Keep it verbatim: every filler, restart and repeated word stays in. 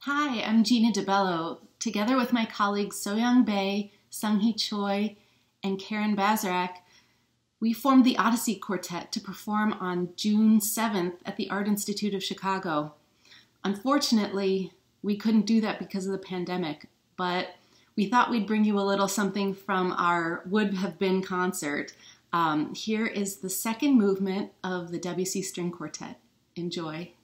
Hi, I'm Gina DiBello. Together with my colleagues So-Young Bae, Sunghee Choi, and Karen Basrak, we formed the Odyssey Quartet to perform on June seventh at the Art Institute of Chicago. Unfortunately, we couldn't do that because of the pandemic, but we thought we'd bring you a little something from our would have been concert. Um, here is the second movement of the Debussy String Quartet. Enjoy.